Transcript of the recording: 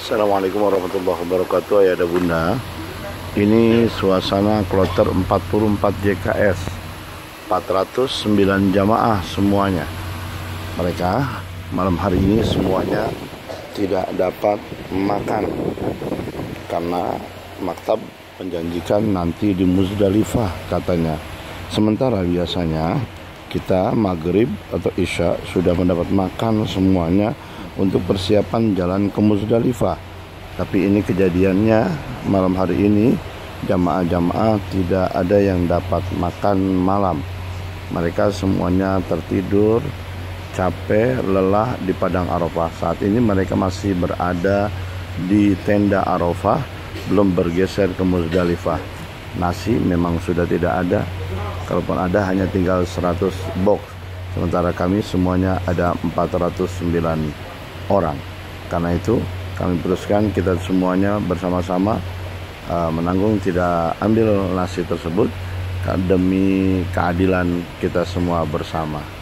Assalamualaikum warahmatullahi wabarakatuh. Ayah dan bunda, ini suasana kloter 44 JKS, 409 jamaah semuanya. Mereka malam hari ini semuanya tidak dapat makan karena maktab menjanjikan nanti di Muzdalifah katanya. Sementara biasanya kita maghrib atau isya sudah mendapat makan semuanya untuk persiapan jalan ke Muzdalifah. Tapi ini kejadiannya malam hari ini jamaah-jamaah tidak ada yang dapat makan malam. Mereka semuanya tertidur, capek, lelah di padang Arafah. Saat ini mereka masih berada di tenda Arafah, belum bergeser ke Muzdalifah. Nasi memang sudah tidak ada, kalaupun ada hanya tinggal 100 box. Sementara kami semuanya ada 409 orang. Karena itu kami teruskan kita semuanya bersama-sama menanggung, tidak ambil nasi tersebut demi keadilan kita semua bersama.